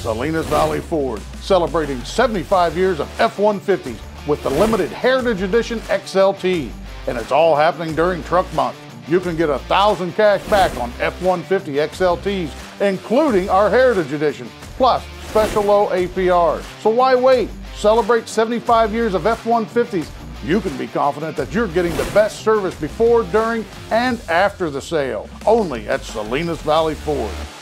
Salinas Valley Ford, celebrating 75 years of F-150s with the limited Heritage Edition XLT. And it's all happening during Truck Month. You can get $1,000 cash back on F-150 XLTs, including our Heritage Edition, plus special low APRs. So why wait? Celebrate 75 years of F-150s. You can be confident that you're getting the best service before, during, and after the sale. Only at Salinas Valley Ford.